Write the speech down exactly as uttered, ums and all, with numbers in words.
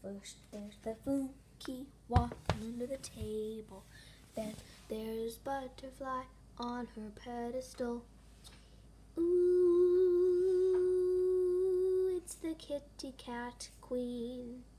First there's the Funky walking under the table. Then there's Butterfly on her pedestal. Ooh, it's the Kitty Cat Queen.